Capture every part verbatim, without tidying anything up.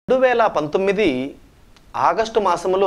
రెండు వేల పంతొమ్మిది ఆగస్టు మాసములో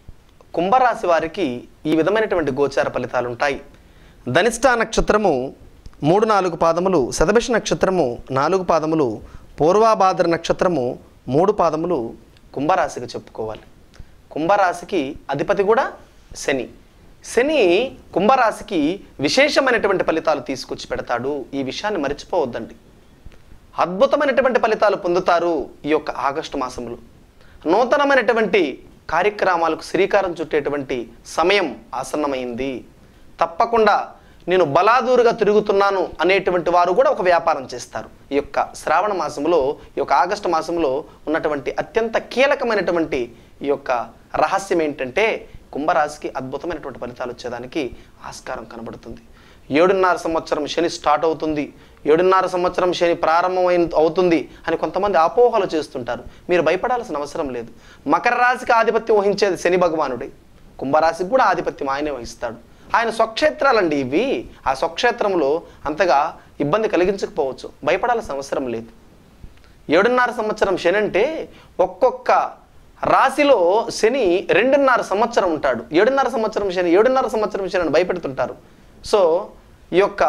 కుంభరాశి వారికి ఈ విధమైనటువంటి గోచార ఫలితాలు ఉంటాయి. ధనిష్ట నక్షత్రము మూడు నాలుగు పాదములు, శతభిష నక్షత్రము నాలుగు పాదములు, పూర్వాభాద్ర నక్షత్రము మూడు పాదములు కుంభరాశికి చెప్పుకోవాలి. కుంభరాశికి అధిపతి కూడా శని. శని కుంభరాశికి విశేషమైనటువంటి ఫలితాలు తీసుకొచ్చి పెడతాడు. ఈ విషయాన్ని మర్చిపోవద్దండి. అద్భుతమైనటువంటి ఫలితాలు పొందుతారు. ఈ యొక్క ఆగస్టు మాసంలో నూతనమైనటువంటి కార్యక్రమాలకు శ్రీకారం చుట్టేటువంటి సమయం ఆసన్నమైంది. తప్పకుండా నేను బలాదూరుగా తిరుగుతున్నాను అనేటువంటి వారు కూడా ఒక వ్యాపారం చేస్తారు. ఈ యొక్క శ్రావణ మాసంలో, ఈ యొక్క ఆగస్టు మాసంలో ఉన్నటువంటి అత్యంత కీలకమైనటువంటి ఈ యొక్క రహస్యం ఏంటంటే కుంభరాశికి అద్భుతమైనటువంటి ఫలితాలు వచ్చేదానికి ఆస్కారం కనబడుతుంది. ఏడున్నర సంవత్సరం శని స్టార్ట్ అవుతుంది, ఏడున్నర సంవత్సరం శని ప్రారంభమైన అవుతుంది అని కొంతమంది అపోహలు చేస్తుంటారు. మీరు భయపడాల్సిన అవసరం లేదు. మకర రాశికి ఆధిపత్యం వహించేది శని భగవానుడే. కుంభరాశికి కూడా ఆధిపత్యం ఆయనే వహిస్తాడు. ఆయన స్వక్షేత్రాలండి ఇవి. ఆ స్వక్షేత్రంలో అంతగా ఇబ్బంది కలిగించకపోవచ్చు. భయపడాల్సిన అవసరం లేదు. ఏడున్నర సంవత్సరం శని అంటే ఒక్కొక్క రాశిలో శని రెండున్నర సంవత్సరం ఉంటాడు. ఏడున్నర సంవత్సరం శని ఏడున్నర సంవత్సరం శని అని భయపెడుతుంటారు. సో ఈ యొక్క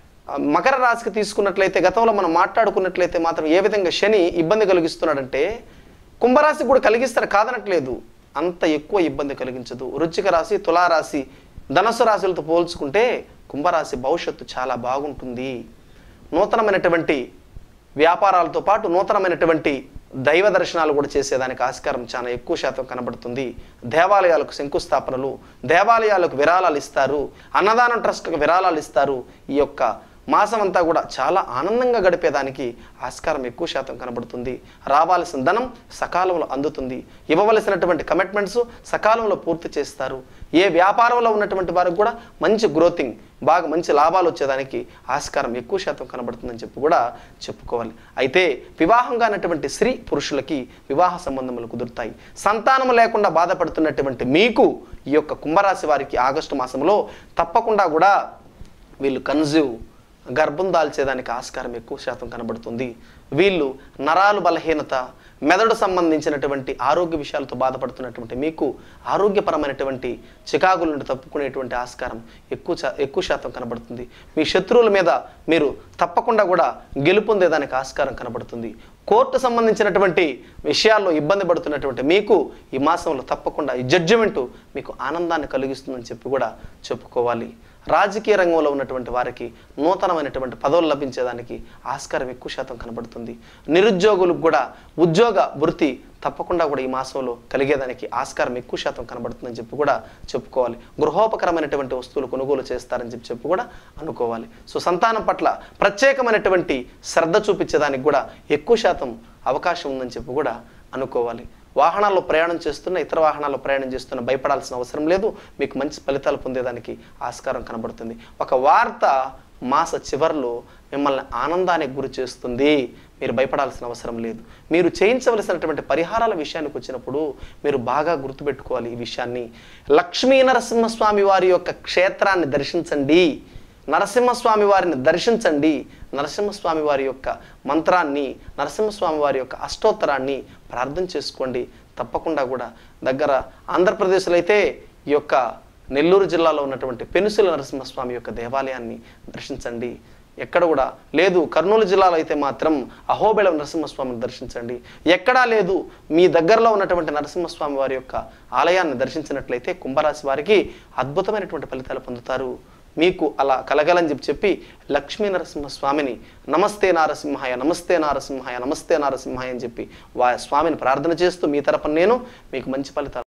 మకర రాశికి తీసుకున్నట్లయితే, గతంలో మనం మాట్లాడుకున్నట్లయితే మాత్రం ఏ విధంగా శని ఇబ్బంది కలిగిస్తున్నాడంటే కుంభరాశికి కూడా కలిగిస్తారు, కాదనట్లేదు. అంత ఎక్కువ ఇబ్బంది కలిగించదు. వృశ్చిక రాశి, తులారాశి, ధనస్సు రాశులతో పోల్చుకుంటే కుంభరాశి భవిష్యత్తు చాలా బాగుంటుంది. నూతనమైనటువంటి వ్యాపారాలతో పాటు నూతనమైనటువంటి దైవ దర్శనాలు కూడా చేసేదానికి ఆస్కారం చాలా ఎక్కువ శాతం కనబడుతుంది. దేవాలయాలకు శంకుస్థాపనలు, దేవాలయాలకు విరాళాలు ఇస్తారు, అన్నదానం ట్రస్ట్కి విరాళాలు ఇస్తారు. ఈ యొక్క మాసం అంతా కూడా చాలా ఆనందంగా గడిపేదానికి ఆస్కారం ఎక్కువ శాతం కనబడుతుంది. రావాల్సిన ధనం సకాలంలో అందుతుంది. ఇవ్వవలసినటువంటి కమిట్మెంట్స్ సకాలంలో పూర్తి చేస్తారు. ఏ వ్యాపారంలో ఉన్నటువంటి వారికి కూడా మంచి గ్రోతింగ్, బాగా మంచి లాభాలు వచ్చేదానికి ఆస్కారం ఎక్కువ శాతం కనబడుతుందని చెప్పి కూడా చెప్పుకోవాలి. అయితే వివాహం కానటువంటి స్త్రీ పురుషులకి వివాహ సంబంధములు కుదురుతాయి. సంతానం లేకుండా బాధపడుతున్నటువంటి మీకు ఈ యొక్క కుంభరాశి వారికి ఆగస్టు మాసంలో తప్పకుండా కూడా వీళ్ళు కన్జ్యూవ్ గర్భం దాల్చేదానికి ఆస్కారం ఎక్కువ శాతం కనబడుతుంది. వీళ్ళు నరాలు బలహీనత, మెదడు సంబంధించినటువంటి ఆరోగ్య విషయాలతో బాధపడుతున్నటువంటి మీకు ఆరోగ్యపరమైనటువంటి చికాకుల నుండి తప్పుకునేటువంటి ఆస్కారం ఎక్కువ ఎక్కువ శాతం కనబడుతుంది. మీ శత్రువుల మీద మీరు తప్పకుండా కూడా గెలుపొందేదానికి ఆస్కారం కనబడుతుంది. కోర్టు సంబంధించినటువంటి విషయాల్లో ఇబ్బంది పడుతున్నటువంటి మీకు ఈ మాసంలో తప్పకుండా ఈ జడ్జిమెంటు మీకు ఆనందాన్ని కలిగిస్తుందని చెప్పి కూడా చెప్పుకోవాలి. రాజకీయ రంగంలో ఉన్నటువంటి వారికి నూతనమైనటువంటి పదవులు లభించేదానికి ఆస్కారం ఎక్కువ శాతం కనబడుతుంది. నిరుద్యోగులకు కూడా ఉద్యోగ వృత్తి తప్పకుండా కూడా ఈ మాసంలో కలిగేదానికి ఆస్కారం ఎక్కువ శాతం కనబడుతుందని చెప్పి కూడా చెప్పుకోవాలి. గృహోపకరమైనటువంటి వస్తువులు కొనుగోలు చేస్తారని చెప్పి చెప్పి కూడా అనుకోవాలి. సో సంతానం పట్ల ప్రత్యేకమైనటువంటి శ్రద్ధ చూపించేదానికి కూడా ఎక్కువ శాతం అవకాశం ఉందని చెప్పి కూడా అనుకోవాలి. వాహనాల్లో ప్రయాణం చేస్తున్న, ఇతర వాహనాల్లో ప్రయాణం చేస్తున్న భయపడాల్సిన అవసరం లేదు. మీకు మంచి ఫలితాలు పొందేదానికి ఆస్కారం కనబడుతుంది. ఒక వార్త మాస చివరిలో మిమ్మల్ని ఆనందానికి గురి చేస్తుంది. మీరు భయపడాల్సిన అవసరం లేదు. మీరు చేయించవలసినటువంటి పరిహారాల విషయానికి వచ్చినప్పుడు మీరు బాగా గుర్తుపెట్టుకోవాలి ఈ విషయాన్ని. లక్ష్మీ నరసింహస్వామి వారి యొక్క క్షేత్రాన్ని దర్శించండి. నరసింహస్వామి వారిని దర్శించండి. నరసింహస్వామి వారి యొక్క మంత్రాన్ని, నరసింహస్వామి వారి యొక్క అష్టోత్తరాన్ని ప్రార్థన చేసుకోండి. తప్పకుండా కూడా దగ్గర ఆంధ్రప్రదేశ్లో అయితే ఈ యొక్క నెల్లూరు జిల్లాలో ఉన్నటువంటి పెనుసుల నరసింహస్వామి యొక్క దేవాలయాన్ని దర్శించండి. ఎక్కడ కూడా లేదు, కర్నూలు జిల్లాలో అయితే మాత్రం అహోబిళం నరసింహస్వామిని దర్శించండి. ఎక్కడా లేదు, మీ దగ్గరలో ఉన్నటువంటి నరసింహస్వామి వారి యొక్క ఆలయాన్ని దర్శించినట్లయితే కుంభరాశి వారికి అద్భుతమైనటువంటి ఫలితాలు పొందుతారు. మీకు అలా కలగలని చెప్పి చెప్పి లక్ష్మీ నరసింహస్వామిని నమస్తే నారసింహాయ, నమస్తే నారసింహాయ, నమస్తే నారసింహాయ అని చెప్పి వా స్వామిని ప్రార్థన చేస్తూ మీ తరపున నేను మీకు మంచి ఫలితాలు